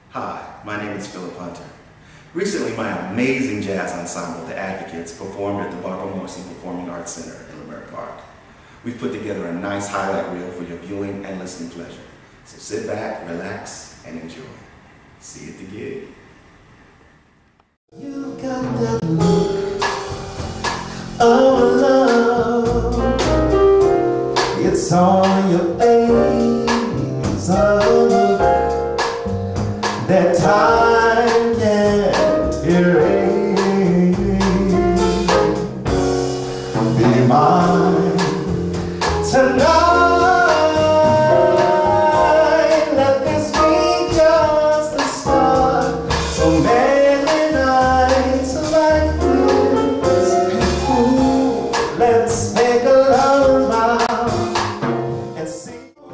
Hi, my name is Philip Hunter. Recently, my amazing jazz ensemble, The Advocates, performed at the Barbara Morrison Performing Arts Center in Leimert Park. We've put together a nice highlight reel for your viewing and listening pleasure. So sit back, relax, and enjoy. See you at the gig. You got that look of love. It's on your face, a look that time can't erase. Be mine tonight. Let this be just the start. So many nights like this. Ooh, let's make a love vow and see.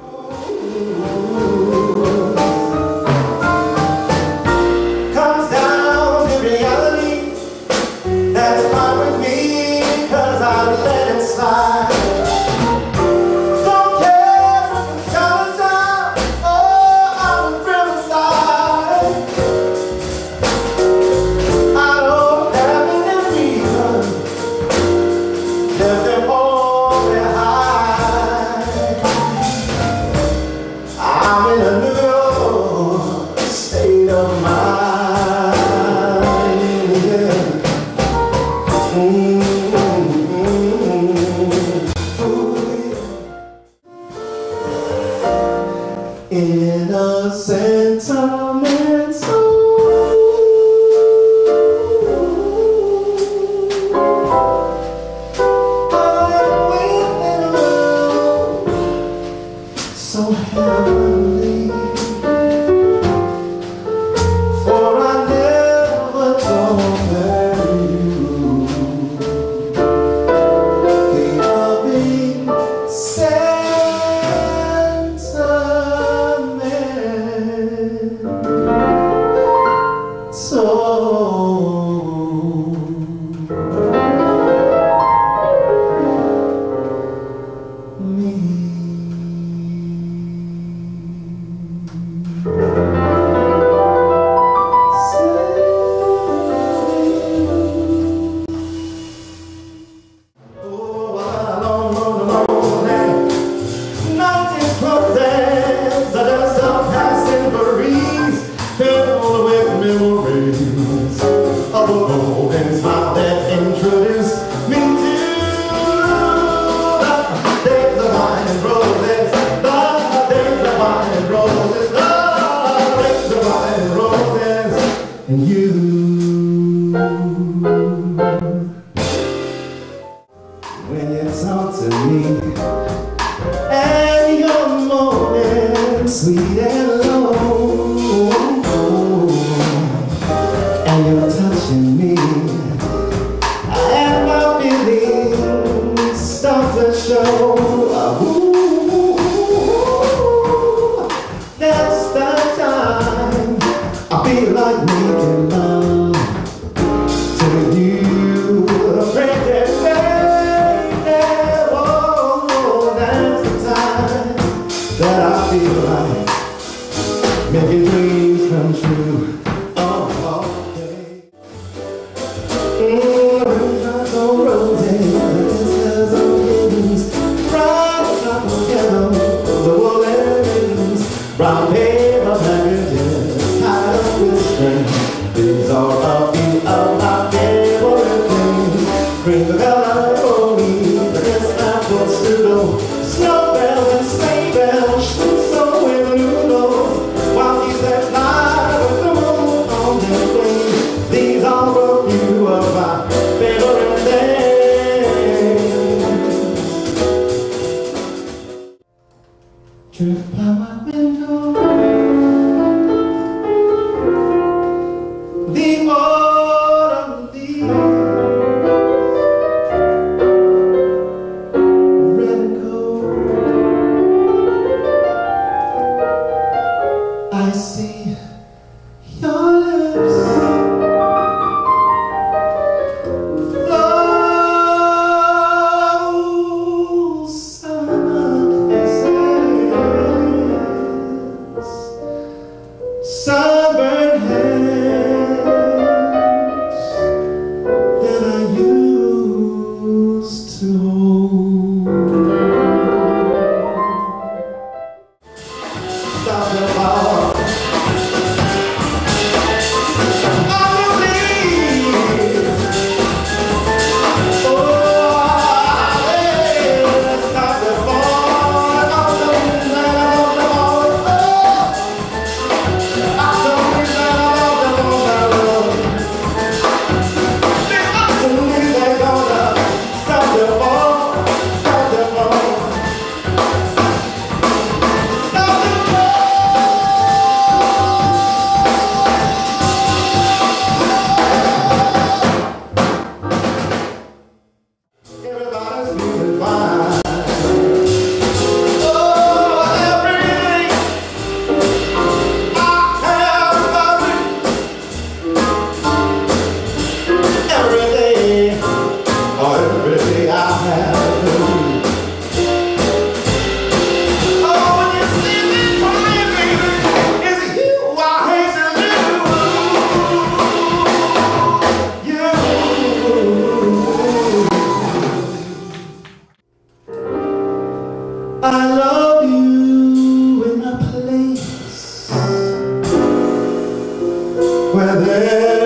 Comes down to reality. That's fine with me, 'cause I let it slide. Don't care if it's summertime or I'm riverside. I don't have any reason. Let them all behind. I'm in a new state of mind. In a sentimental I'm waiting around so heavenly, for I never told you the loving and you. When you talk to me and you're moaning sweet and low, and you're touching me and my feelings start to show. Ooh, that's the time I feel like making love to you, pretty baby. Oh, that's the time that I feel like making dreams come true. Oh, okay. Raindrops on roses, kisses on kittens, right up together, the woolens, brown paper packages tied up with string. These are a few of my favorite things. Bring the color for me, the dress I'm supposed to go. Snow bells and sleigh bells, so in new clothes, while he's that fly with the moon on their wings. These are a few of my favorite things. Drift by my window, the autumn leaves, red and cold. I see your lips, those summer kisses, sunburn where there